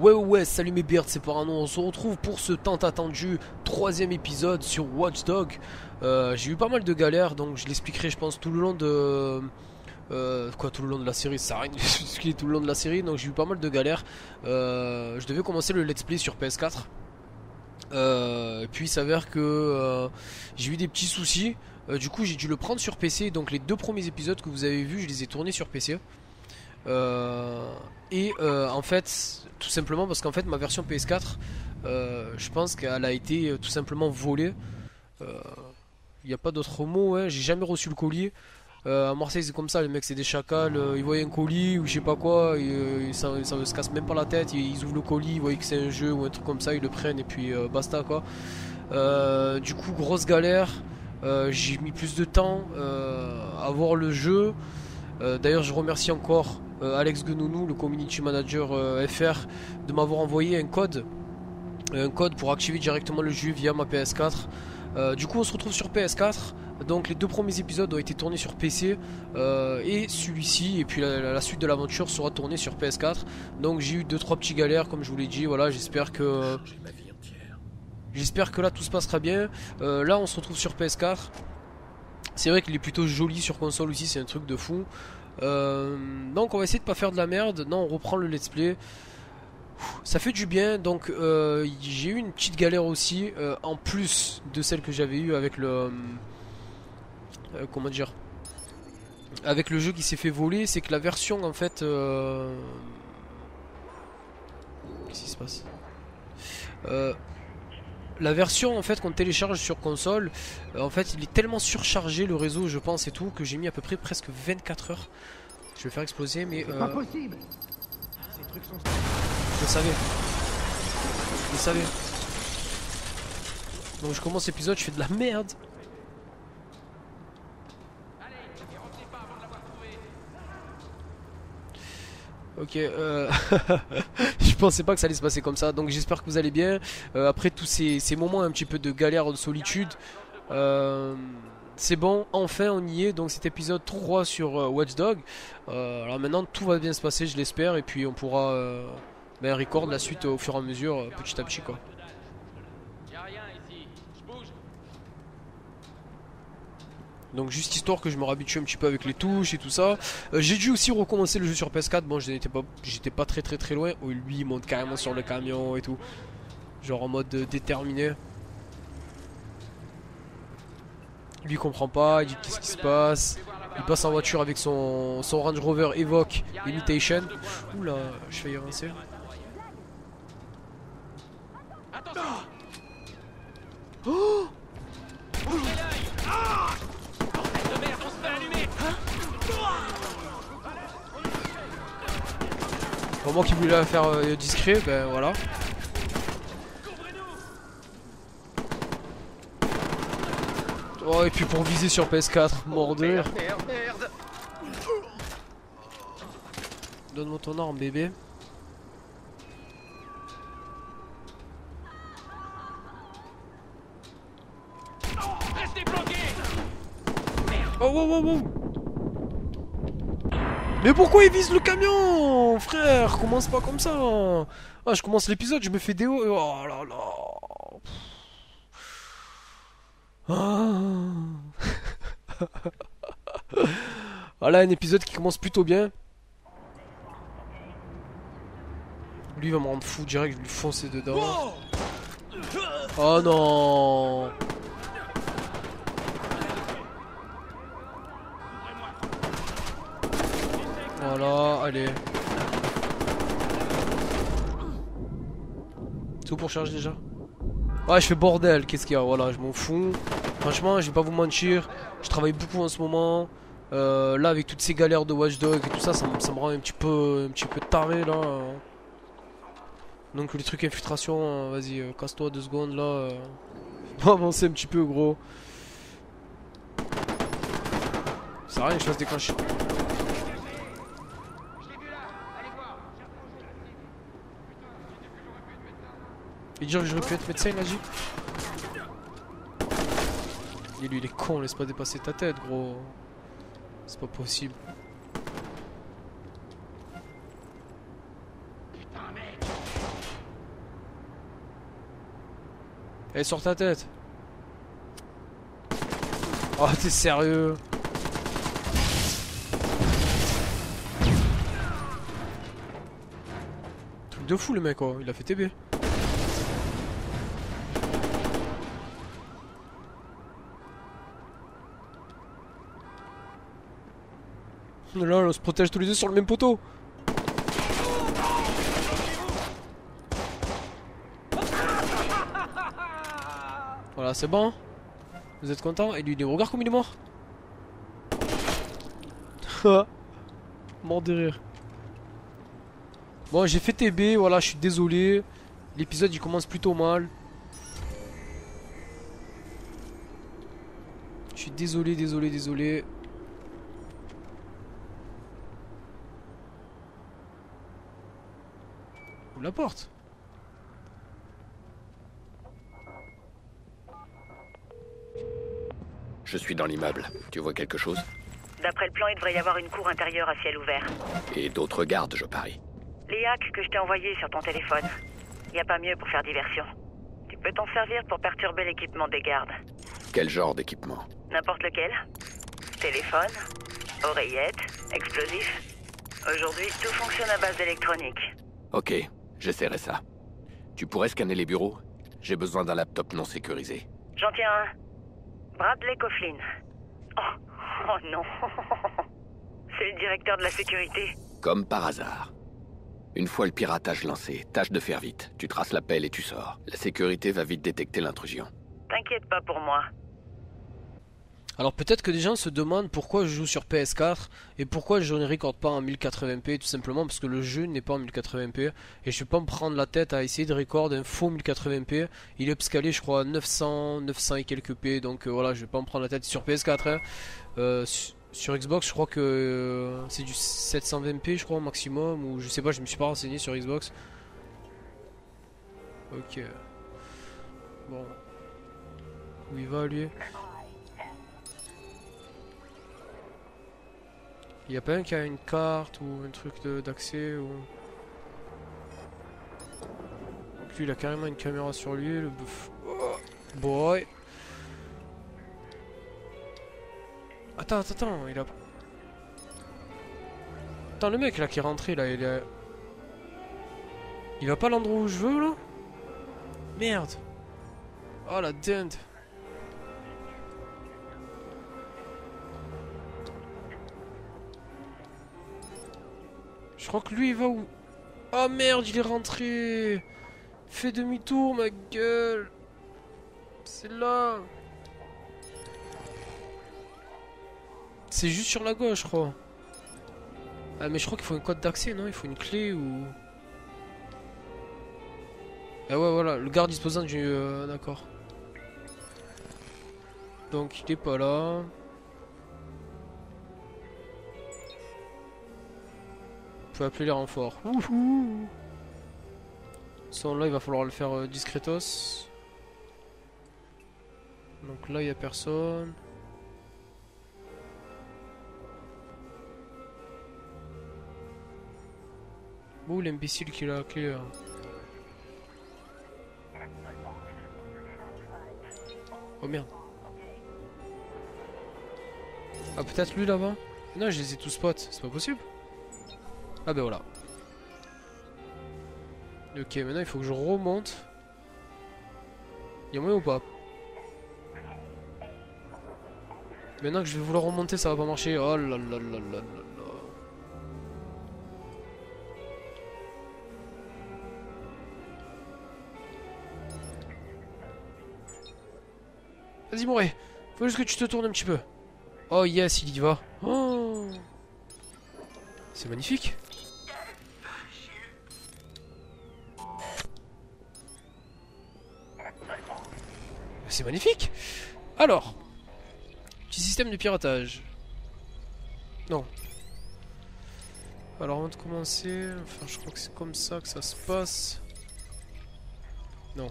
Ouais, salut mes beards, c'est Parano, on se retrouve pour ce tant attendu troisième épisode sur Watch Dogs. J'ai eu pas mal de galères, donc je l'expliquerai je pense tout le long de... tout le long de la série, ça sert à rien de l'expliquer tout le long de la série, donc j'ai eu pas mal de galères. Je devais commencer le let's play sur PS4. Et puis il s'avère que j'ai eu des petits soucis. Du coup j'ai dû le prendre sur PC, donc les deux premiers épisodes que vous avez vus, je les ai tournés sur PC. En fait, tout simplement parce qu'en fait ma version PS4, je pense qu'elle a été tout simplement volée. Il n'y a pas d'autre mot, hein. J'ai jamais reçu le colis. À Marseille c'est comme ça, les mecs c'est des chacals, ils voient un colis ou je sais pas quoi, ça se casse même pas la tête, ils ouvrent le colis, ils voient que c'est un jeu ou un truc comme ça, ils le prennent et puis basta quoi. Du coup grosse galère, j'ai mis plus de temps à voir le jeu. D'ailleurs je remercie encore Alex Genounou, le community manager FR, de m'avoir envoyé un code pour activer directement le jeu via ma PS4. Du coup on se retrouve sur PS4. Donc les deux premiers épisodes ont été tournés sur PC et celui-ci et puis la suite de l'aventure sera tournée sur PS4. Donc j'ai eu 2-3 petits galères comme je vous l'ai dit. Voilà, j'espère que là tout se passera bien. Là on se retrouve sur PS4. C'est vrai qu'il est plutôt joli sur console aussi, c'est un truc de fou. Donc on va essayer de pas faire de la merde. Non, on reprend le let's play. Ça fait du bien. Donc j'ai eu une petite galère aussi en plus de celle que j'avais eu avec le comment dire, avec le jeu qui s'est fait voler. C'est que la version en fait qu'est-ce qui se passe, la version en fait qu'on télécharge sur console, en fait il est tellement surchargé le réseau je pense et tout, que j'ai mis à peu près presque 24 heures. Je vais le faire exploser mais pas possible. Ces trucs sont... je le savais. Donc je commence l'épisode, je fais de la merde. Ok, je pensais pas que ça allait se passer comme ça, donc j'espère que vous allez bien. Après tous ces moments un petit peu de galère, de solitude, c'est bon, enfin on y est. Donc cet épisode 3 sur Watch Dogs. Alors maintenant tout va bien se passer, je l'espère, et puis on pourra record la suite au fur et à mesure, petit à petit quoi. Donc juste histoire que je me réhabitue un petit peu avec les touches et tout ça. J'ai dû aussi recommencer le jeu sur PS4. Bon, j'étais pas très loin. Oh, lui il monte carrément sur le camion et tout, genre en mode déterminé. Lui il comprend pas, il dit qu'est-ce qui se passe. Il passe en voiture avec son Range Rover Evoque Imitation. Oula, je failli avancer. Oh, au moment qu'il voulait faire discret, ben voilà. Oh, et puis pour viser sur PS4, mort de rire. Merde. Donne-moi ton arme, bébé. Oh, wow. Mais pourquoi il vise le camion, frère? Commence pas comme ça. Ah, je commence l'épisode, je me fais des hauts. Oh là là. Ah. Voilà un épisode qui commence plutôt bien. Lui il va me rendre fou direct, je vais lui foncer dedans. Oh non. Voilà, allez. C'est où pour charger déjà? Ouais, je fais bordel, qu'est-ce qu'il y a? Voilà, je m'en fous. Franchement, je vais pas vous mentir, je travaille beaucoup en ce moment. Là, avec toutes ces galères de Watch Dogs et tout ça, ça me rend un petit peu taré là. Donc les trucs infiltration, vas-y, casse-toi 2 secondes là. On va avancer un petit peu, gros. Ça sert à rien que je fasse déclencher. Et dire que j'aurais pu être médecin, il a dit. Et lui il est con, laisse pas dépasser ta tête, gros. C'est pas possible. Elle est sur ta tête. Oh, t'es sérieux? Truc de fou le mec, oh. Il a fait TB. Là, on se protège tous les deux sur le même poteau. Voilà, c'est bon. Vous êtes content? Et lui, regarde comme il est mort. Mort de rire. Bon, j'ai fait TB, voilà, je suis désolé. L'épisode il commence plutôt mal. Je suis désolé, désolé. Ouvre la porte. Je suis dans l'immeuble. Tu vois quelque chose? D'après le plan, il devrait y avoir une cour intérieure à ciel ouvert. Et d'autres gardes, je parie. Les hacks que je t'ai envoyés sur ton téléphone. Y a pas mieux pour faire diversion. Tu peux t'en servir pour perturber l'équipement des gardes. Quel genre d'équipement? N'importe lequel. Téléphone, oreillette, explosif. Aujourd'hui, tout fonctionne à base d'électronique. Ok, j'essaierai ça. Tu pourrais scanner les bureaux? J'ai besoin d'un laptop non sécurisé. J'en tiens un. Bradley Coughlin. Oh non. C'est le directeur de la sécurité. Comme par hasard. Une fois le piratage lancé, tâche de faire vite. Tu traces l'appel et tu sors. La sécurité va vite détecter l'intrusion. T'inquiète pas pour moi. Alors peut-être que des gens se demandent pourquoi je joue sur PS4 et pourquoi je ne recorde pas en 1080p, tout simplement parce que le jeu n'est pas en 1080p et je vais pas me prendre la tête à essayer de recorder un faux 1080p. Il est upscalé je crois à 900 et quelques p, donc voilà, je vais pas me prendre la tête sur PS4 hein. Sur Xbox je crois que c'est du 720p je crois au maximum, ou je sais pas, je me suis pas renseigné sur Xbox. Ok. Bon. Où il va lui? Il y a pas un qui a une carte ou un truc d'accès ou... Donc lui il a carrément une caméra sur lui, le buff. Oh, boy. Attends, il a... Attends, le mec là qui est rentré là, il a... Il va pas à l'endroit où je veux là? Merde. Oh la dinde. Je crois que lui il va où? Oh merde, il est rentré. Fais demi-tour ma gueule. C'est là. C'est juste sur la gauche je crois. Ah mais je crois qu'il faut un code d'accès, non? Il faut une clé ou... Ah ouais voilà, le garde disposant du... D'accord. Donc il est pas là. On peut appeler les renforts. Wouhou. Sans là il va falloir le faire discretos. Donc là il n'y a personne. Où l'imbécile qui a la clé là? Oh merde. Ah peut-être lui là-bas? Non je les ai tous spot, c'est pas possible. Ah ben voilà. Ok, maintenant il faut que je remonte. Y'a moyen ou pas? Maintenant que je vais vouloir remonter, ça va pas marcher. Oh là là là là là là. Vas-y Moré, faut juste que tu te tournes un petit peu. Oh yes, il y va. Oh. C'est magnifique. C'est magnifique. Alors, petit système de piratage. Non. Alors avant de commencer, enfin je crois que c'est comme ça que ça se passe. Non.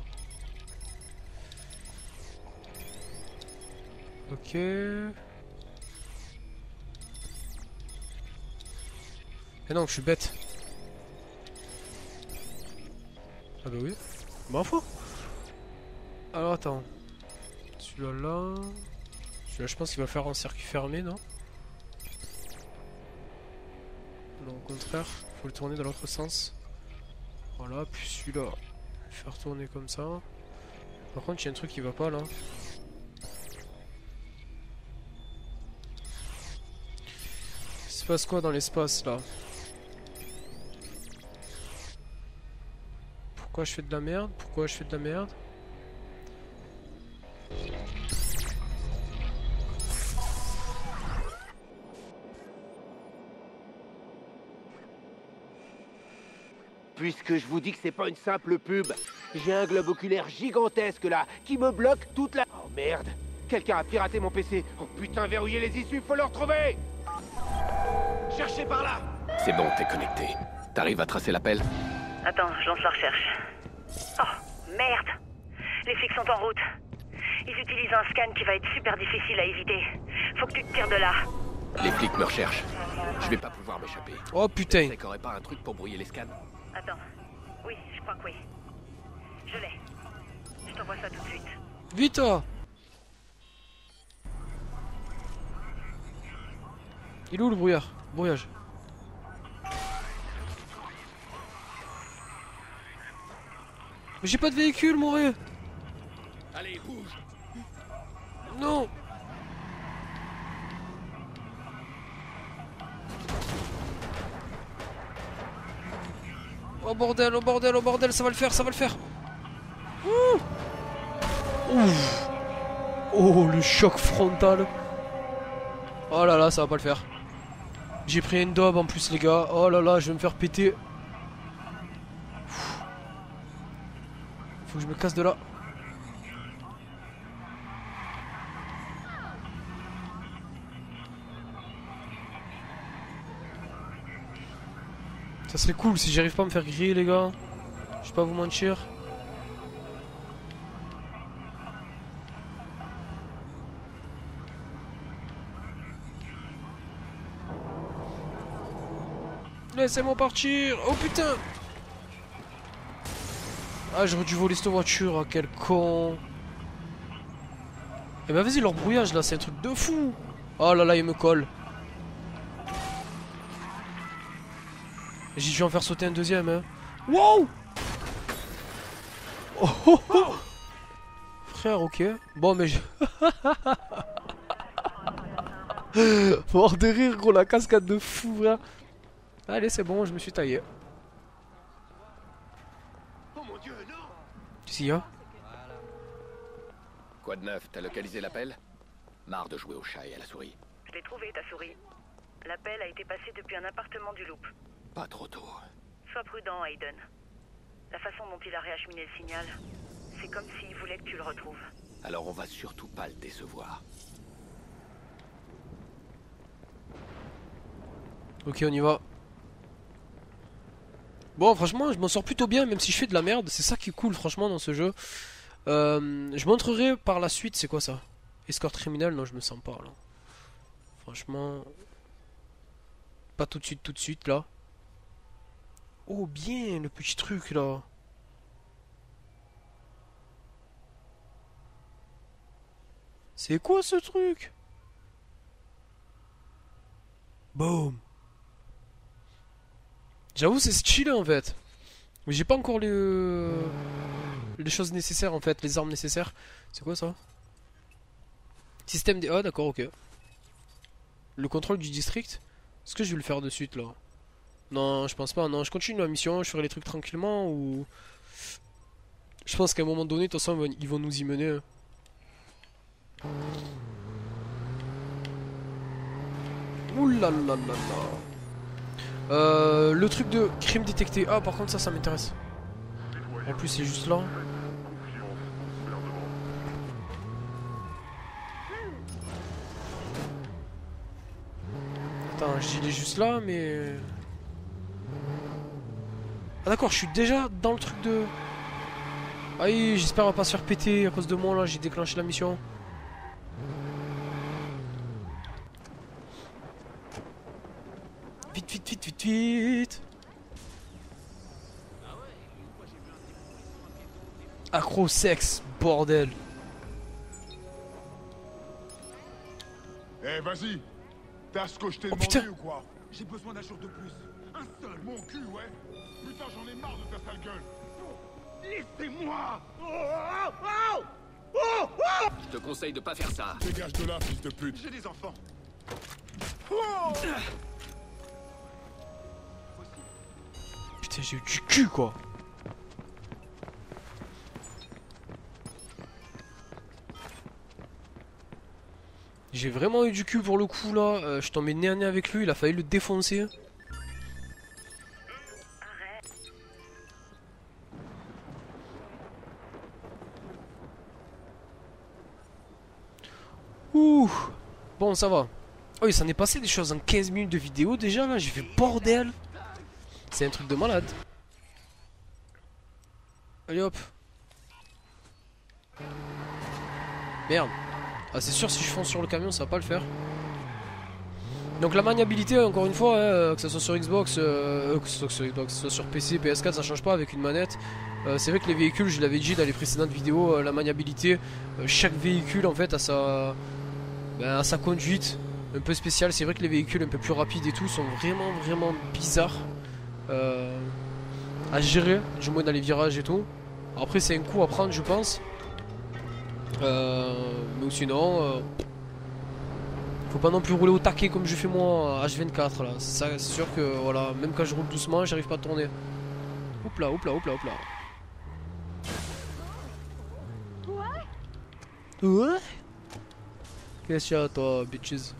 Ok. Eh non, je suis bête. Ah bah oui. Bah info. Alors attends. Celui-là là. Celui-là je pense qu'il va faire un circuit fermé, non? Non, au contraire, faut le tourner dans l'autre sens. Voilà, puis celui-là, faire tourner comme ça. Par contre, il y a un truc qui va pas là. Il se passe quoi dans l'espace là? Pourquoi je fais de la merde? Pourquoi je fais de la merde? Puisque je vous dis que c'est pas une simple pub, j'ai un globe oculaire gigantesque là, qui me bloque toute la... Oh merde! Quelqu'un a piraté mon PC! Oh putain, verrouillez les issues, faut le retrouver! Cherchez par là! C'est bon, t'es connecté. T'arrives à tracer l'appel? Attends, je lance la recherche. Oh, merde! Les flics sont en route. Ils utilisent un scan qui va être super difficile à éviter. Faut que tu te tires de là. Les flics me recherchent. Je vais pas pouvoir m'échapper. Oh putain! C'est qu'aurait pas un truc pour brouiller les scans? Attends. Oui, je crois que oui. Je l'ai. Je t'envoie ça tout de suite. Vite toi! Il est où le brouillard? Brouillage. Mais j'ai pas de véhicule, mon ré! Allez, bouge! Non! Oh bordel, oh bordel, oh bordel, ça va le faire, ça va le faire! Ouh. Ouf. Oh, le choc frontal! Oh là là, ça va pas le faire. J'ai pris une daube en plus, les gars. Oh là là, je vais me faire péter. Faut que je me casse de là. Ça serait cool si j'arrive pas à me faire griller, les gars. Je vais pas vous mentir. Laissez-moi partir. Oh putain. Ah, j'aurais dû voler cette voiture. Ah, quel con. Eh ben vas-y, leur brouillage là, c'est un truc de fou. Oh là là, il me colle. J'ai dû en faire sauter un deuxième, hein. Wow. Oh, oh, oh. Frère, ok. Bon, mais mort de rire, gros, la cascade de fou, frère. Allez, c'est bon, je me suis taillé. Oh mon dieu, non! Qu'est-ce qu'il y a? Quoi de neuf? T'as localisé l'appel? Marre de jouer au chat et à la souris. Je l'ai trouvé, ta souris. L'appel a été passé depuis un appartement du Loop. Pas trop tôt. Sois prudent, Aiden. La façon dont il a réacheminé le signal, c'est comme s'il voulait que tu le retrouves. Alors on va surtout pas le décevoir. Ok, on y va. Bon, franchement, je m'en sors plutôt bien, même si je fais de la merde. C'est ça qui est cool, franchement, dans ce jeu. Je montrerai par la suite, c'est quoi ça? Escorte criminelle? Non, je me sens pas, là. Franchement... Pas tout de suite, là. Oh, bien, le petit truc, là. C'est quoi, ce truc? Boom. J'avoue, c'est stylé, en fait. Mais j'ai pas encore les choses nécessaires, en fait. Les armes nécessaires. C'est quoi, ça? Système des... Ah, d'accord, ok. Le contrôle du district. Est-ce que je vais le faire de suite, là? Non, je pense pas. Non, je continue la mission. Je ferai les trucs tranquillement ou... Je pense qu'à un moment donné, de toute façon, ils vont nous y mener. Ouh là là là là. Le truc de crime détecté. Ah, par contre, ça m'intéresse. En plus, c'est juste là. Attends, il est juste là, mais... Ah d'accord, je suis déjà dans le truc de... Ah oui, j'espère on va pas se faire péter à cause de moi, là, j'ai déclenché la mission. Vite, vite, vite, vite, vite. Accro sexe, bordel. Eh, vas-y. T'as ce que je t'ai Oh, demandé putain. ou quoi? J'ai besoin d'un jour de plus. Un seul, mon cul, ouais. Putain, j'en ai marre de ta sale gueule. Laissez-moi. Je te conseille de pas faire ça. Dégage de là, fils de pute. J'ai des enfants. Putain, j'ai eu du cul quoi. J'ai vraiment eu du cul pour le coup là. Je tombais nez à nez avec lui, il a failli le défoncer. Ouh. Bon, ça va. Oh, il s'en est passé des choses en 15 minutes de vidéo déjà là. J'ai fait bordel. C'est un truc de malade. Allez hop. Merde. Ah, c'est sûr, si je fonce sur le camion, ça va pas le faire. Donc la maniabilité, encore une fois, que ce soit sur Xbox, que ce soit sur PC, PS4, ça change pas avec une manette. C'est vrai que les véhicules, je l'avais dit dans les précédentes vidéos, la maniabilité, chaque véhicule en fait a sa conduite un peu spéciale. C'est vrai que les véhicules un peu plus rapides et tout sont vraiment bizarres à gérer, du moins dans les virages et tout. Après c'est un coup à prendre je pense. Mais sinon faut pas non plus rouler au taquet comme je fais moi H24 là. C'est sûr que voilà, même quand je roule doucement j'arrive pas à tourner. Hop là. Ouais. Qu'est-ce qu'il y a toi bitches?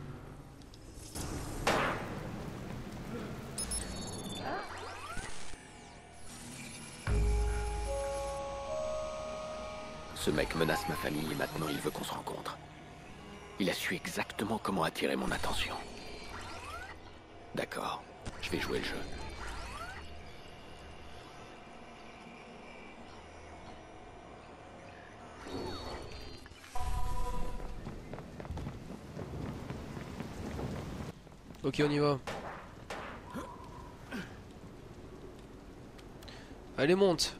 Ce mec menace ma famille et maintenant il veut qu'on se rencontre. Il a su exactement comment attirer mon attention. D'accord, je vais jouer le jeu. Ok, on y va. Allez, monte.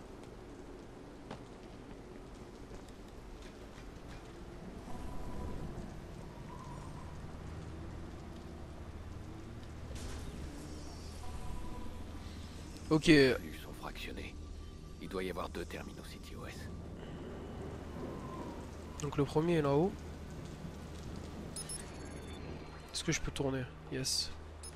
Ok. Les flux sont fractionnés. Il doit y avoir 2 terminaux CTOS. Donc le premier est là-haut. Est-ce que je peux tourner? Yes.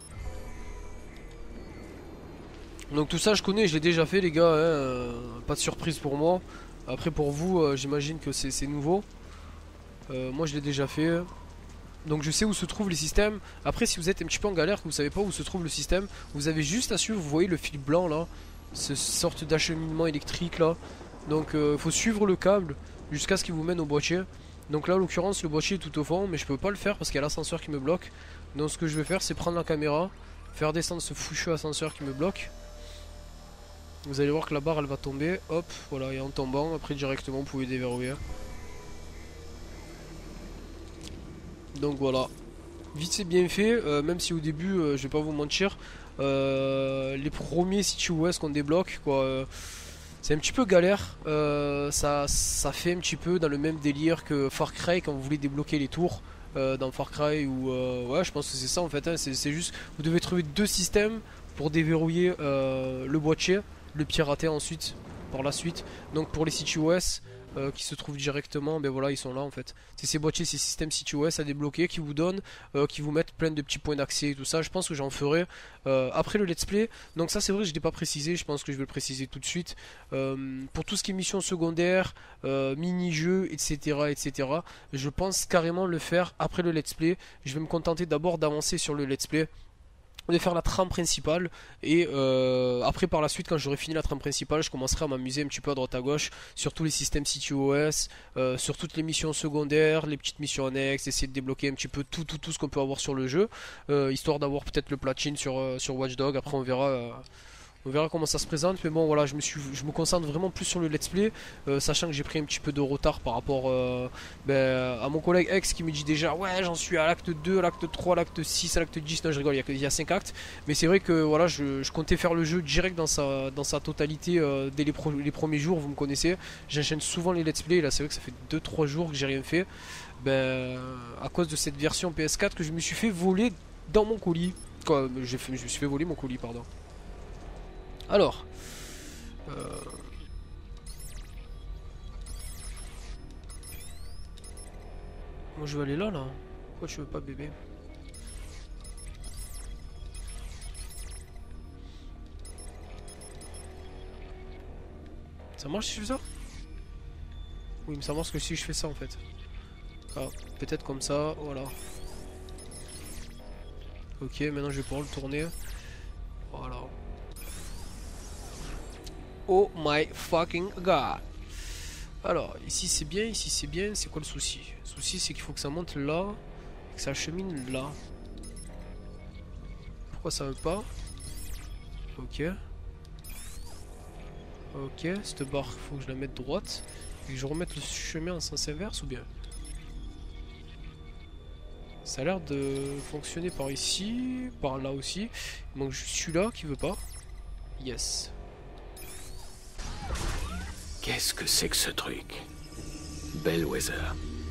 Donc tout ça je connais, je l'ai déjà fait les gars, hein, pas de surprise pour moi. Après pour vous, j'imagine que c'est nouveau. Moi je l'ai déjà fait. Donc je sais où se trouvent les systèmes. Après si vous êtes un petit peu en galère, que vous savez pas où se trouve le système, vous avez juste à suivre, vous voyez le fil blanc là, cette sorte d'acheminement électrique là. Donc il faut suivre le câble jusqu'à ce qu'il vous mène au boîtier. Donc là en l'occurrence le boîtier est tout au fond, mais je peux pas le faire parce qu'il y a l'ascenseur qui me bloque. Donc ce que je vais faire c'est prendre la caméra, faire descendre ce fouchu ascenseur qui me bloque. Vous allez voir que la barre elle va tomber, hop, voilà, et en tombant, après directement vous pouvez déverrouiller. Donc voilà, vite c'est bien fait, même si au début, je vais pas vous mentir, les premiers CTOS qu'on débloque, quoi, c'est un petit peu galère, ça fait un petit peu dans le même délire que Far Cry quand vous voulez débloquer les tours. Dans Far Cry ou ouais je pense que c'est ça en fait, hein, c'est juste vous devez trouver 2 systèmes pour déverrouiller le boîtier, le pirater ensuite par la suite. Donc pour les CTOS qui se trouvent directement, ben voilà ils sont là en fait. C'est ces boîtiers, ces systèmes CTOS à débloquer qui vous donnent, qui vous mettent plein de petits points d'accès et tout ça. Je pense que j'en ferai après le let's play. Donc ça c'est vrai que je l'ai pas précisé, je pense que je vais le préciser tout de suite. Pour tout ce qui est missions secondaires, mini-jeux, etc. Je pense carrément le faire après le let's play. Je vais me contenter d'abord d'avancer sur le let's play, de faire la trame principale et après par la suite quand j'aurai fini la trame principale je commencerai à m'amuser un petit peu à droite à gauche sur tous les systèmes CTOS, sur toutes les missions secondaires, les petites missions annexes, essayer de débloquer un petit peu tout ce qu'on peut avoir sur le jeu, histoire d'avoir peut-être le platine sur Watch Dogs. Après on On verra comment ça se présente, mais bon voilà, je me concentre vraiment plus sur le let's play, sachant que j'ai pris un petit peu de retard par rapport à mon collègue X qui me dit déjà ouais j'en suis à l'acte 2, à l'acte 3, à l'acte 6, à l'acte 10, non je rigole, il y a 5 actes, mais c'est vrai que voilà, je comptais faire le jeu direct dans sa totalité dès les premiers jours, vous me connaissez, j'enchaîne souvent les let's play, là c'est vrai que ça fait 2-3 jours que j'ai rien fait, à cause de cette version PS4 que je me suis fait voler dans mon colis, quoi, je me suis fait voler mon colis, pardon. Alors, moi je veux aller là. Pourquoi tu veux pas, bébé? Ça marche si je fais ça? Oui, mais ça marche que si je fais ça en fait. Ah, peut-être comme ça, voilà. Ok, maintenant je vais pouvoir le tourner. Voilà. Oh my fucking god. Alors, ici c'est bien, c'est quoi le souci? Le souci c'est qu'il faut que ça monte là, et que ça chemine là. Pourquoi ça veut pas? Ok. Ok, cette barre, il faut que je la mette droite, et que je remette le chemin en sens inverse ou bien? Ça a l'air de fonctionner par ici, par là aussi. Il manque juste celui-là qui veut pas. Yes. Qu'est-ce que c'est que ce truc? Bellwether.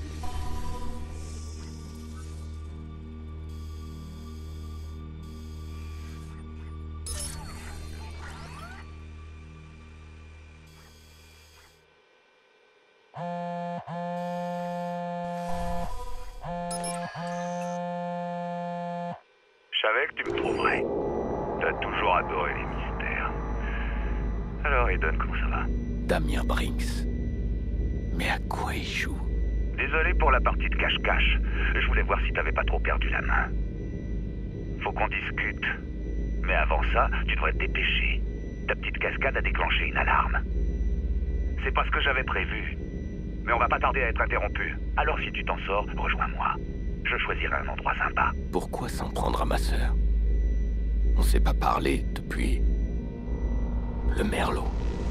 Je savais que tu me trouverais. T'as toujours adoré les mystères. Alors, Eden, comment ça va? Damien Brinks. Mais à quoi il joue? Désolé pour la partie de cache-cache. Je voulais voir si t'avais pas trop perdu la main. Faut qu'on discute. Mais avant ça, tu devrais te dépêcher. Ta petite cascade a déclenché une alarme. C'est pas ce que j'avais prévu. Mais on va pas tarder à être interrompu. Alors si tu t'en sors, rejoins-moi. Je choisirai un endroit sympa. Pourquoi s'en prendre à ma sœur? On s'est pas parlé depuis... le Merlot.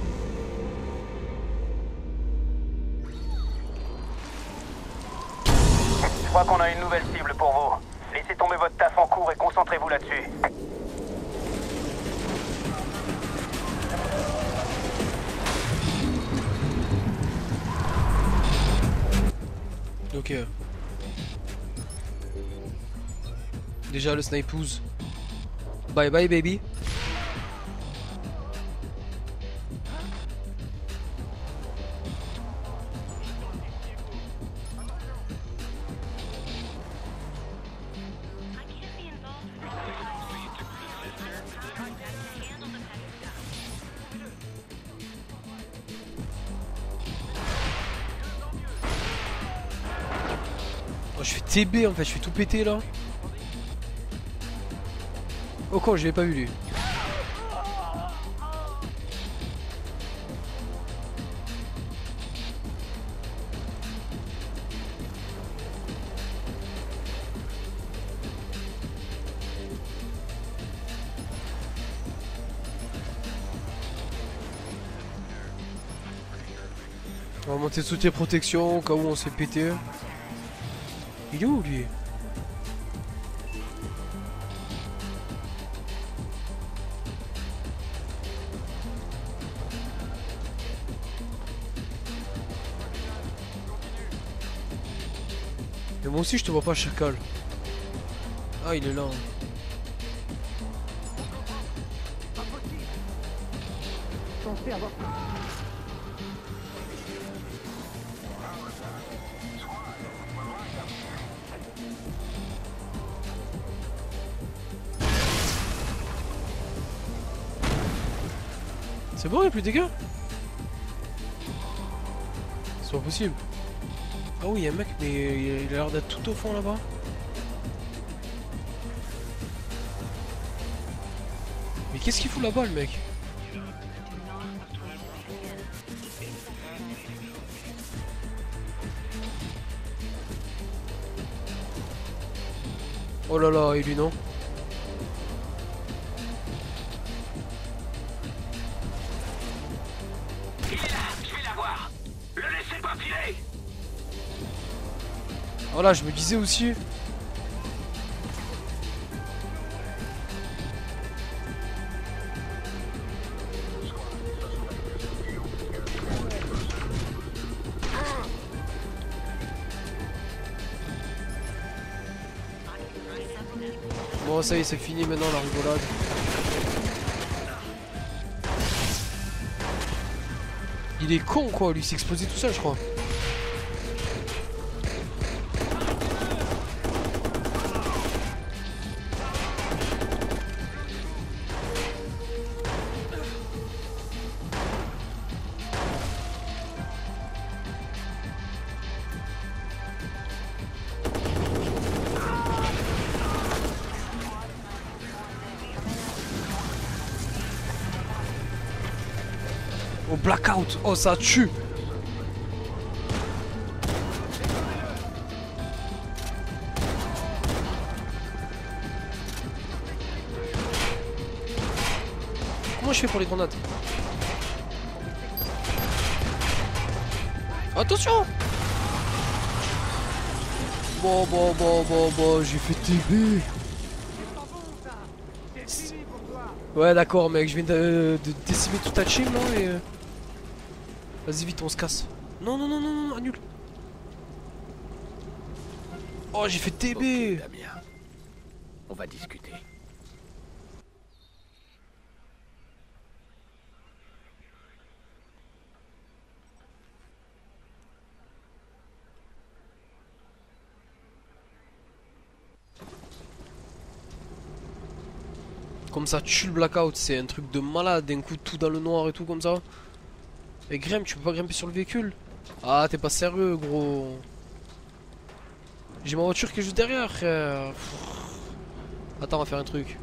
Je crois qu'on a une nouvelle cible pour vous. Laissez tomber votre taf en cours et concentrez-vous là-dessus. Ok. Déjà le snipeuse. Bye bye baby. Oh, je fais TB en fait, je fais tout péter là. Oh quoi, je l'ai pas vu lui. On va monter sous tes protections au cas où on s'est pété. Il est où lui? Mais moi aussi je te vois pas, chacal. Ah, il est là. Censé avoir... C'est bon, il n'y a plus de dégâts? C'est pas possible. Ah oui, il y a un mec, mais il a l'air d'être tout au fond là-bas. Mais qu'est-ce qu'il fout là-bas, le mec? Oh là là, et lui non? Voilà, je me disais aussi. Bon, ça y est, c'est fini maintenant la rigolade. Il est con quoi, lui s'est explosé tout seul, je crois. Oh, blackout. Oh, ça tue. Comment je fais pour les grenades? Attention. Bon, j'ai fait TB. Ouais, d'accord, mec, je viens de décimer toute ta team là et. Vas-y, vite, on se casse. Non, non, non, non, non, annule. Oh, j'ai fait TB. Ok, Damien. On va discuter. Comme ça tue le blackout, c'est un truc de malade, d'un coup tout dans le noir et tout comme ça. Et Graham, tu peux pas grimper sur le véhicule? Ah, t'es pas sérieux, gros. J'ai ma voiture qui est juste derrière, frère. Attends, on va faire un truc.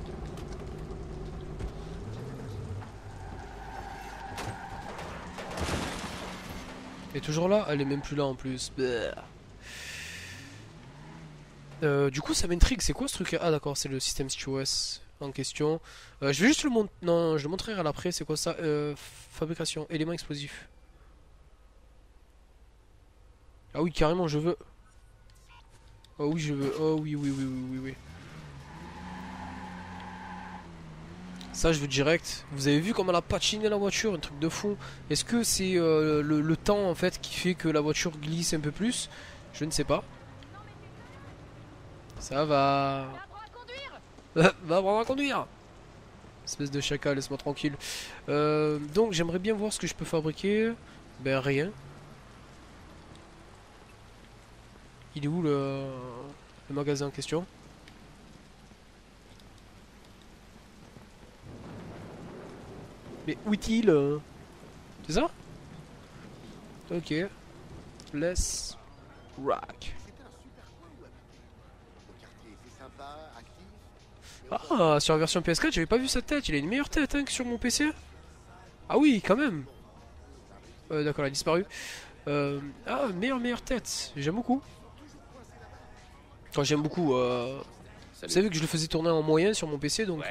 Elle est toujours là? Elle est même plus là en plus. Du coup, ça m'intrigue. C'est quoi ce truc? Ah, d'accord, c'est le système StOS en question. Je vais juste le montrer. Non, je le montrerai à l'après. C'est quoi ça? Fabrication, éléments explosifs. Ah oui, carrément, je veux. Oh oui, je veux. Oh oui, oui, oui, oui, oui, oui. Ça, je veux direct. Vous avez vu comment elle a patiné la voiture? Un truc de fou. Est-ce que c'est le temps en fait qui fait que la voiture glisse un peu plus? Je ne sais pas. Ça va. Va apprendre à conduire. Espèce de chacal, laisse-moi tranquille. Donc, j'aimerais bien voir ce que je peux fabriquer. Ben, rien. Il est où le magasin en question? Mais où est-il? C'est ça? Ok. Let's rock. Ah, sur la version PS4, j'avais pas vu sa tête. Il a une meilleure tête hein, que sur mon PC. Ah oui, quand même. D'accord, elle a disparu. Ah, meilleure tête. J'aime beaucoup. Enfin, j'aime beaucoup. Vous savez que je le faisais tourner en moyenne sur mon PC, donc...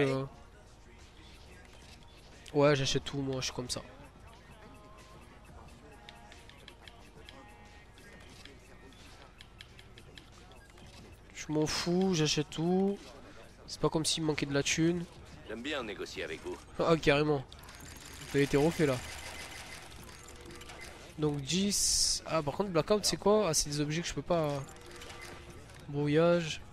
Ouais, j'achète tout, moi, je suis comme ça. Je m'en fous, j'achète tout. C'est pas comme s'il me manquait de la thune. J'aime bien négocier avec vous. Ah, carrément. Ça a été refait là. Donc 10. Ah, par contre, blackout, c'est quoi? Ah, c'est des objets que je peux pas. Brouillage.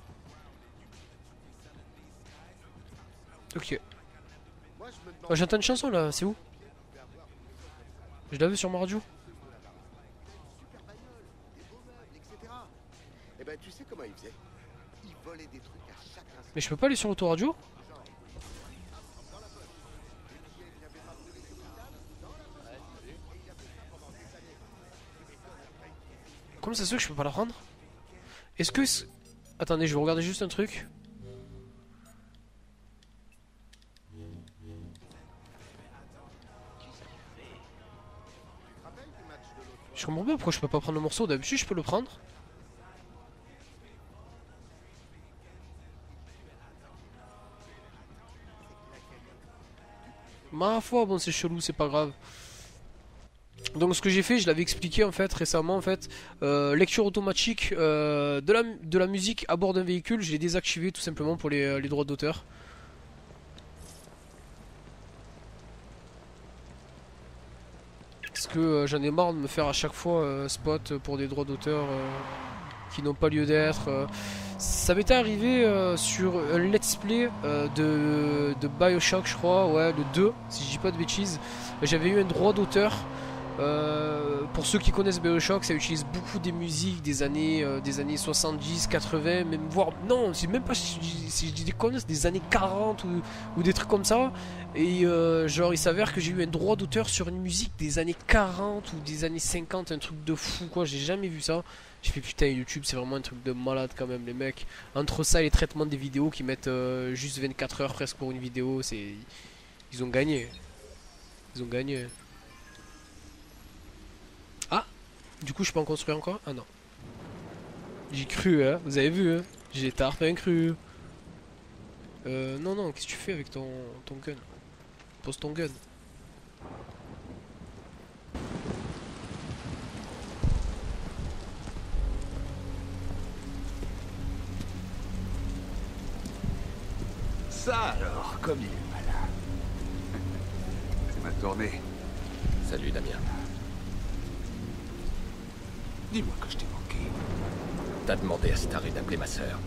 Ok. Oh, j'entends une chanson là, c'est où? Je l'avais sur ma radio. Eh ben, tu sais comment il faisait? Il volait des trucs à chaque instant. Mais je peux pas aller sur l'autoradio? Comment ça se fait que je peux pas la prendre? Est-ce que... Attendez, je vais regarder juste un truc. Je comprends pas pourquoi je peux pas prendre le morceau. D'habitude je peux le prendre. Ma foi, bon c'est chelou, c'est pas grave. Donc ce que j'ai fait, je l'avais expliqué en fait récemment en fait, lecture automatique de la musique à bord d'un véhicule, je l'ai désactivé tout simplement pour les droits d'auteur. Parce que j'en ai marre de me faire à chaque fois spot pour des droits d'auteur qui n'ont pas lieu d'être. Ça m'était arrivé sur un let's play de Bioshock je crois, ouais le 2 si je dis pas de bêtises. J'avais eu un droit d'auteur. Pour ceux qui connaissent Bioshock, ça utilise beaucoup des musiques des années 70, 80, même voire non, c'est même pas si je dis des conneries, des années 40 ou des trucs comme ça. Et genre il s'avère que j'ai eu un droit d'auteur sur une musique des années 40 ou des années 50, un truc de fou quoi, j'ai jamais vu ça. J'ai fait putain YouTube c'est vraiment un truc de malade quand même les mecs. Entre ça et les traitements des vidéos qui mettent juste 24 heures presque pour une vidéo, c'est ils ont gagné. Ils ont gagné. Ah, du coup je peux en construire encore? Ah non. J'ai cru hein, vous avez vu hein. J'ai tard bien cru. Non, qu'est-ce que tu fais avec ton gun? Pose ton gun. Ça alors, comme il est malin. C'est ma tournée. Salut Damien. Dis-moi que je t'ai manqué. T'as demandé à Starry d'appeler ma sœur.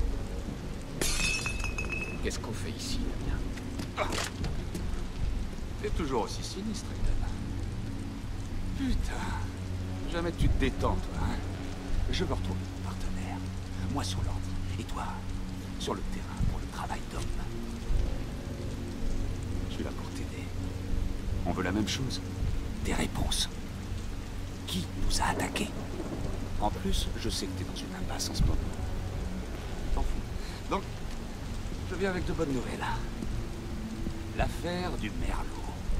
Qu'est-ce qu'on fait ici, Damien? T'es toujours aussi sinistre, Ethan. Putain. Jamais tu te détends, toi, hein. Je veux retrouver mon partenaire. Moi sur l'ordi. Et toi, sur le terrain pour le travail d'homme. Je suis là pour t'aider. On veut la même chose. Des réponses. Qui nous a attaqués? En plus, je sais que t'es dans une impasse en ce moment. T'en fous. Donc, je viens avec de bonnes nouvelles. L'affaire du Merlot.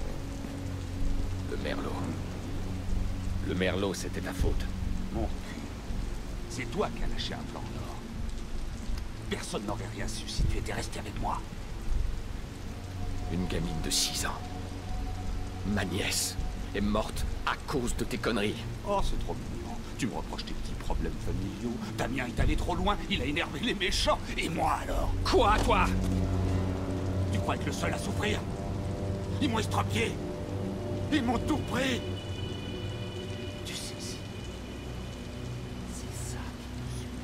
Le Merlot. Le Merlot, c'était ta faute. Mon cul. C'est toi qui as lâché un plan en or. Personne n'aurait rien su si tu étais resté avec moi. Une gamine de 6 ans. Ma nièce est morte à cause de tes conneries. Oh, c'est trop mignon. Tu me reproches tes petits problèmes familiaux. Damien est allé trop loin, il a énervé les méchants. Et moi alors? Quoi, toi? Tu crois être le seul à souffrir? Ils m'ont estropié. Ils m'ont tout pris. Tu sais si... c'est ça qui nous suit.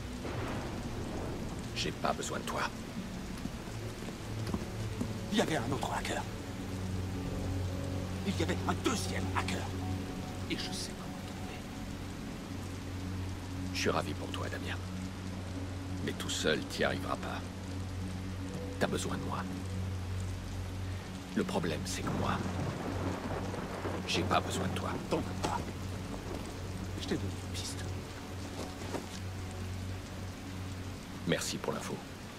J'ai pas besoin de toi. Il y avait un autre hacker. Il y avait un deuxième hacker. Et je sais comment le trouver. Je suis ravi pour toi, Damien. Mais tout seul, t'y arriveras pas. T'as besoin de moi. Le problème, c'est que moi, j'ai pas besoin de toi. T'en as pas. Je t'ai donné une piste. Merci pour l'info.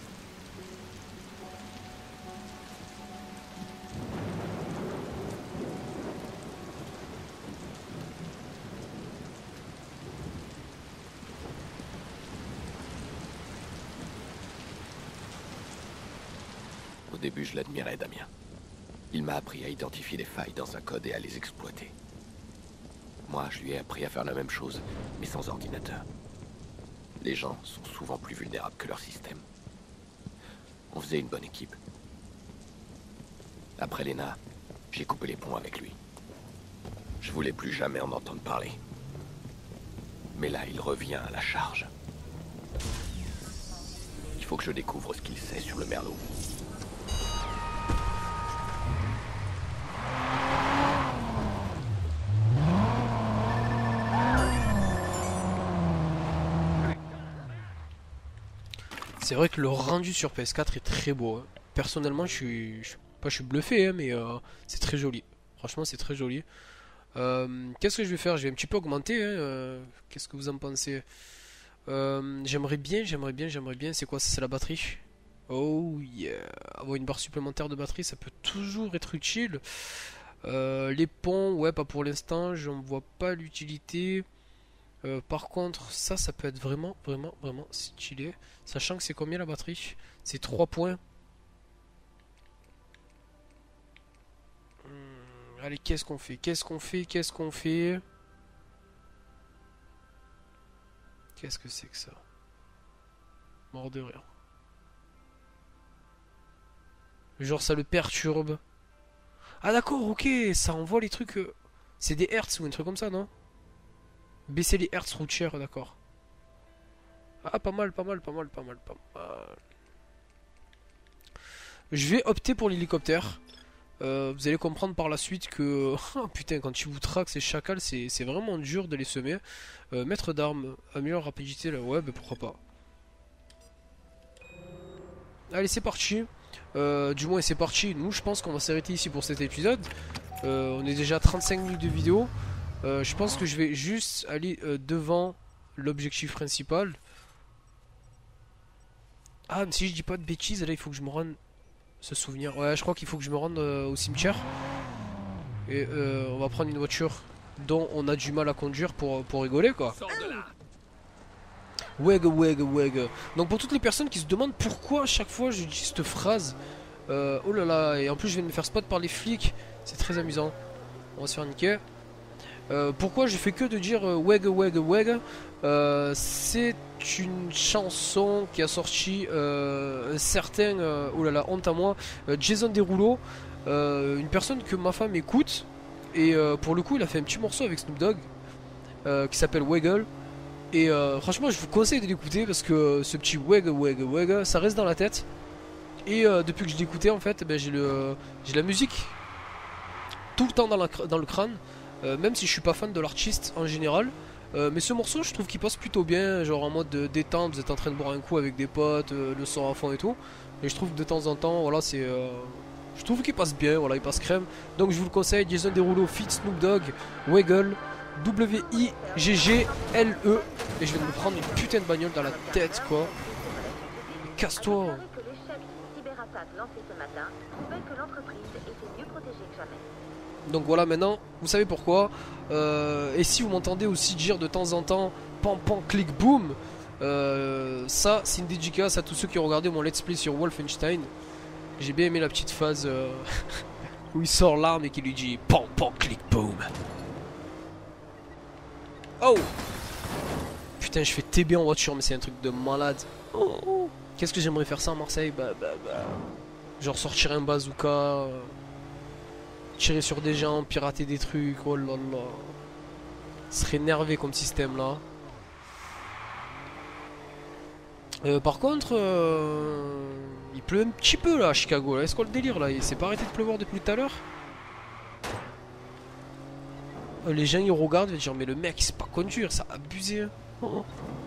Au début, je l'admirais, Damien. Il m'a appris à identifier les failles dans un code et à les exploiter. Moi, je lui ai appris à faire la même chose, mais sans ordinateur. Les gens sont souvent plus vulnérables que leur système. On faisait une bonne équipe. Après Lena, j'ai coupé les ponts avec lui. Je voulais plus jamais en entendre parler. Mais là, il revient à la charge. Il faut que je découvre ce qu'il sait sur le Merlot. C'est vrai que le rendu sur PS4 est très beau. Hein. Personnellement, je suis bluffé, hein, mais c'est très joli. Franchement, c'est très joli. Qu'est-ce que je vais faire? Je vais un petit peu augmenter. Hein, qu'est-ce que vous en pensez? J'aimerais bien. C'est quoi ça? C'est la batterie. Oh yeah. Avoir une barre supplémentaire de batterie, ça peut toujours être utile. Les ponts, ouais, pas pour l'instant. J'en vois pas l'utilité. Par contre, ça peut être vraiment stylé. Sachant que c'est combien la batterie? C'est 3 points. Allez, qu'est-ce qu'on fait? Qu'est-ce qu'on fait? Qu'est-ce qu'on fait? Qu'est-ce que c'est que ça? Mort de rire. Genre ça le perturbe. Ah d'accord, ok, ça envoie les trucs... C'est des hertz ou un truc comme ça, non? Baisser les hertz routières, d'accord. Ah, pas mal, pas mal, pas mal, pas mal, pas mal. Je vais opter pour l'hélicoptère. Vous allez comprendre par la suite que... Oh, putain, quand tu vous traques ces chacals, c'est vraiment dur de les semer. Maître d'armes, améliore rapidité, là. Ouais, bah pourquoi pas. Allez, c'est parti. Du moins, c'est parti. Nous, je pense qu'on va s'arrêter ici pour cet épisode. On est déjà à 35 minutes de vidéo. Je pense que je vais juste aller devant l'objectif principal. Ah, mais si je dis pas de bêtises, là, il faut que je me rende... Ce souvenir. Ouais, je crois qu'il faut que je me rende au cimetière. Et on va prendre une voiture dont on a du mal à conduire pour rigoler, quoi. Weg, weg, weg. Donc pour toutes les personnes qui se demandent pourquoi à chaque fois je dis cette phrase, oh là là, et en plus je viens de me faire spot par les flics, c'est très amusant. On va se faire niquer. Pourquoi je fais que de dire weg, weg, weg, c'est une chanson qui a sorti un certain, oh là là, honte à moi, Jason Derulo, une personne que ma femme écoute, et pour le coup il a fait un petit morceau avec Snoop Dogg qui s'appelle Wiggle. Et franchement je vous conseille de l'écouter parce que ce petit weg weg weg ça reste dans la tête. Et depuis que je l'ai écouté en fait, ben, j'ai la musique tout le temps dans le crâne, même si je suis pas fan de l'artiste en général. Mais ce morceau je trouve qu'il passe plutôt bien, genre en mode détente, vous êtes en train de boire un coup avec des potes, le son à fond et tout. Et je trouve que de temps en temps, voilà, c'est... je trouve qu'il passe bien, voilà, il passe crème. Donc je vous le conseille, Jason Derulo feat Snoop Dogg, Wiggle, W-I-G-G-L-E. Et je viens de me prendre une putain de bagnole dans la tête, quoi. Casse-toi. Donc voilà, maintenant, vous savez pourquoi. Et si vous m'entendez aussi dire de temps en temps pan pan clic boom, ça c'est une dédicace à tous ceux qui ont regardé mon let's play sur Wolfenstein. J'ai bien aimé la petite phase où il sort l'arme et qui lui dit pan pan clic boom. Oh putain, je fais TB en voiture, mais c'est un truc de malade. Oh. Qu'est-ce que j'aimerais faire ça à Marseille? Genre sortir un bazooka, tirer sur des gens, pirater des trucs, oh là là. Ce serait énervé comme système là. Par contre, il pleut un petit peu là à Chicago. Est-ce qu'on le délire là? Il s'est pas arrêté de pleuvoir depuis tout à l'heure? Les gens ils regardent et vont dire mais le mec il sait pas conduire, ça a abusé. Oh.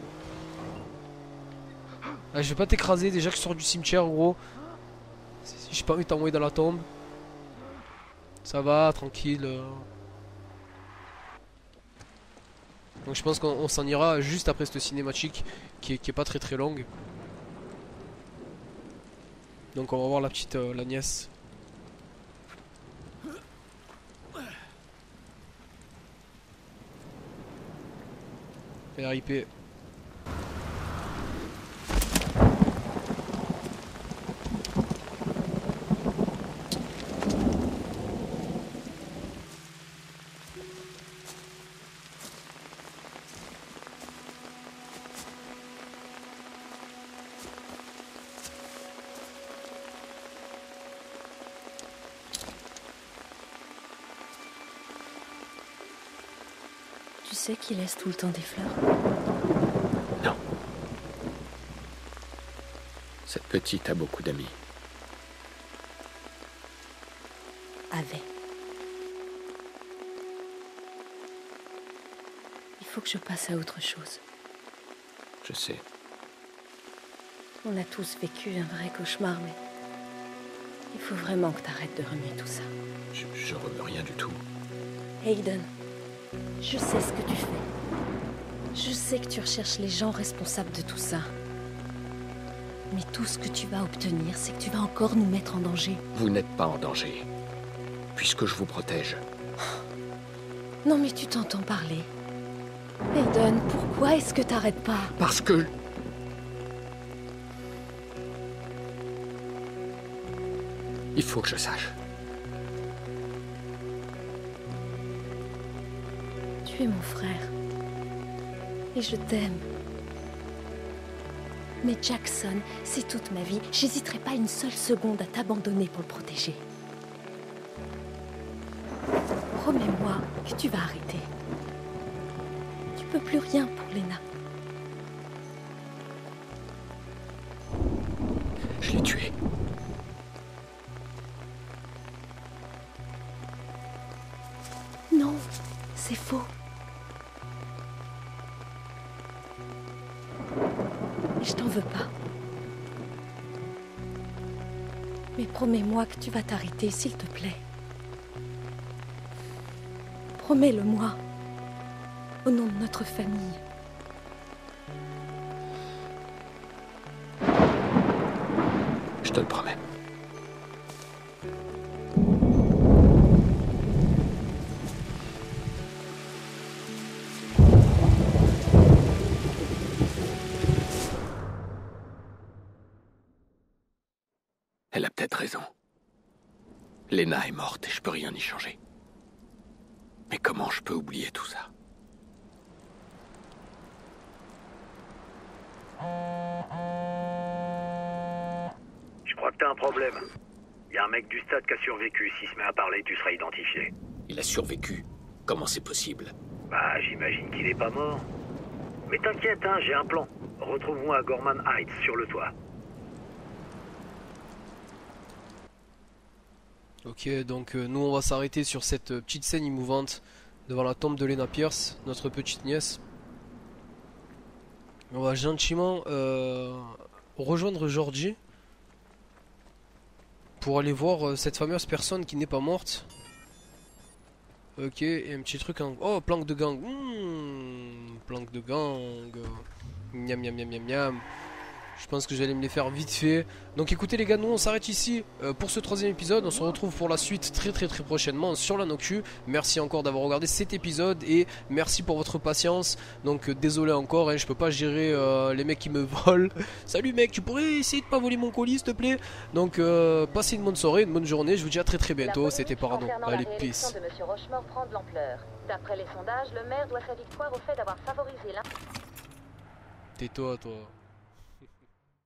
Ah, je vais pas t'écraser déjà que je sors du cimetière gros. J'ai pas envie de t'envoyer dans la tombe. Ça va, tranquille. Donc je pense qu'on s'en ira juste après cette cinématique qui est pas très très longue. Donc on va voir la petite la nièce. RIP. Tu sais qu'il laisse tout le temps des fleurs? Non. Cette petite a beaucoup d'amis. Avait. Il faut que je passe à autre chose. Je sais. On a tous vécu un vrai cauchemar, mais... il faut vraiment que t'arrêtes de remuer tout ça. Je remets rien du tout. Hayden, je sais ce que tu fais. Je sais que tu recherches les gens responsables de tout ça. Mais tout ce que tu vas obtenir, c'est que tu vas encore nous mettre en danger. Vous n'êtes pas en danger. Puisque je vous protège. Non mais tu t'entends parler. Hayden, pourquoi est-ce que t'arrêtes pas? Parce que... il faut que je sache. Tu es mon frère. Et je t'aime. Mais Jackson, c'est toute ma vie. J'hésiterai pas une seule seconde à t'abandonner pour le protéger. Promets-moi que tu vas arrêter. Tu peux plus rien pour Lena. Je l'ai tué. Non, c'est faux. Je t'en veux pas. Mais promets-moi que tu vas t'arrêter, s'il te plaît. Promets-le-moi. Au nom de notre famille. Je te le promets. Elle a peut-être raison. Lena est morte et je peux rien y changer. Mais comment je peux oublier tout ça? Je crois que t'as un problème. Il y a un mec du stade qui a survécu. S'il se met à parler, tu seras identifié. Il a survécu. Comment c'est possible? Bah, j'imagine qu'il est pas mort. Mais t'inquiète, hein, j'ai un plan. Retrouve-moi à Gorman Heights, sur le toit. Ok, donc nous on va s'arrêter sur cette petite scène émouvante devant la tombe de Lena Pierce, notre petite nièce. On va gentiment rejoindre Georgie pour aller voir cette fameuse personne qui n'est pas morte. Ok, et un petit truc en... Oh, planque de gang. Planque de gang. Miam miam miam miam miam. Je pense que j'allais me les faire vite fait. Donc écoutez les gars, nous on s'arrête ici pour ce 3e épisode. On se retrouve pour la suite très prochainement sur la Noctu. Merci encore d'avoir regardé cet épisode et merci pour votre patience. Donc désolé encore, hein, je peux pas gérer les mecs qui me volent. Salut mec, tu pourrais essayer de pas voler mon colis s'il te plaît. Donc passez une bonne soirée, une bonne journée. Je vous dis à très bientôt. C'était Parano. Allez, peace. D'après les sondages, le maire doit sa victoire au fait d'avoir favorisé l'un. Tais-toi toi.